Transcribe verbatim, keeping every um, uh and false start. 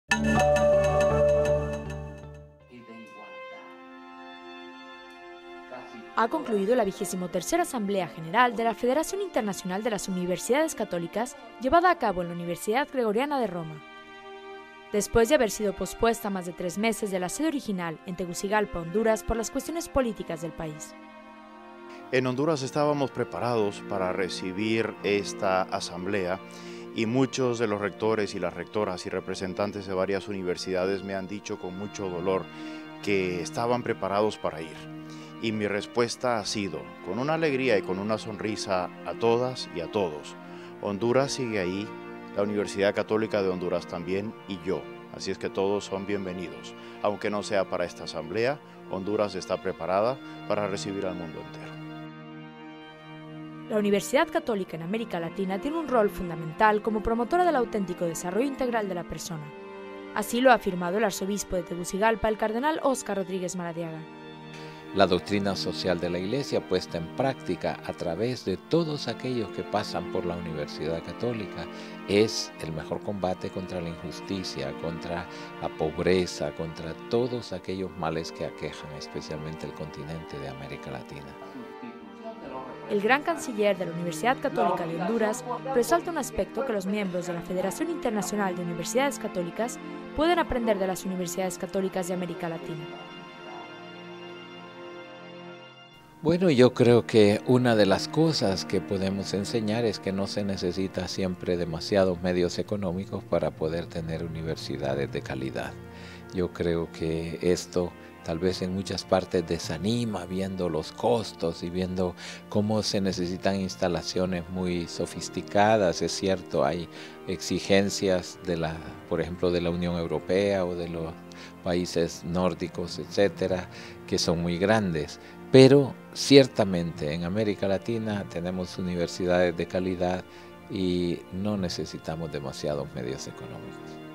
Ha concluido la vigésimo tercera Asamblea General de la Federación Internacional de las Universidades Católicas, llevada a cabo en la Universidad Gregoriana de Roma. Después de haber sido pospuesta más de tres meses de la sede original en Tegucigalpa, Honduras, por las cuestiones políticas del país. En Honduras estábamos preparados para recibir esta asamblea y muchos de los rectores y las rectoras y representantes de varias universidades me han dicho con mucho dolor que estaban preparados para ir. Y mi respuesta ha sido, con una alegría y con una sonrisa a todas y a todos, Honduras sigue ahí, la Universidad Católica de Honduras también y yo, así es que todos son bienvenidos. Aunque no sea para esta asamblea, Honduras está preparada para recibir al mundo entero. La Universidad Católica en América Latina tiene un rol fundamental como promotora del auténtico desarrollo integral de la persona. Así lo ha afirmado el arzobispo de Tegucigalpa, el cardenal Óscar Rodríguez Maradiaga. La doctrina social de la Iglesia puesta en práctica a través de todos aquellos que pasan por la Universidad Católica es el mejor combate contra la injusticia, contra la pobreza, contra todos aquellos males que aquejan especialmente el continente de América Latina. El gran canciller de la Universidad Católica de Honduras resalta un aspecto que los miembros de la Federación Internacional de Universidades Católicas pueden aprender de las universidades católicas de América Latina. Bueno, yo creo que una de las cosas que podemos enseñar es que no se necesita siempre demasiados medios económicos para poder tener universidades de calidad. Yo creo que esto tal vez en muchas partes desanima viendo los costos y viendo cómo se necesitan instalaciones muy sofisticadas. Es cierto, hay exigencias de la, por ejemplo, de la Unión Europea o de los países nórdicos, etcétera, que son muy grandes. Pero ciertamente en América Latina tenemos universidades de calidad y no necesitamos demasiados medios económicos.